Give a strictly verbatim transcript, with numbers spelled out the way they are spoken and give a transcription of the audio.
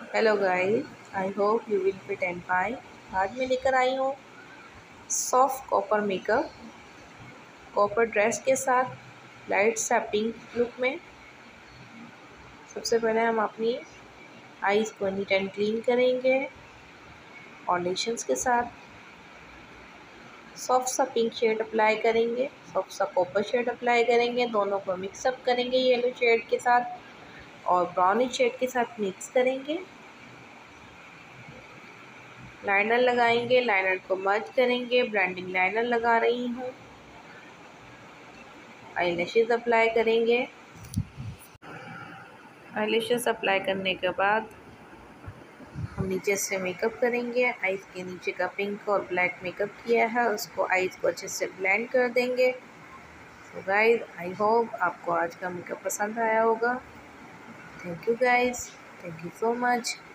Hello guys, I hope you will fit and fine. आज मैं लेकर आई हूँ soft copper makeup, copper dress के साथ लाइट सा पिंक लुक में। सबसे पहले हम अपनी आईज को नीट एंड क्लीन करेंगे। फाउंडेशंस के साथ सॉफ्ट सा पिंक शेड अप्लाई करेंगे, सॉफ्ट सा कॉपर शेड अप्लाई करेंगे। दोनों को मिक्सअप करेंगे येलो शेड के साथ और ब्राउनिश शेड के साथ मिक्स करेंगे। लाइनर लगाएंगे, लाइनर को मर्ज करेंगे। ब्लेंडिंग लाइनर लगा रही हूँ। आईलैशेस अप्लाई करेंगे। आईलैशेस अप्लाई करने के बाद हम नीचे से मेकअप करेंगे। आईज के नीचे का पिंक और ब्लैक मेकअप किया है, उसको आईज को अच्छे से ब्लेंड कर देंगे। सो गाइज, आई होप आपको आज का मेकअप पसंद आया होगा। Thank you guys, thank you so much.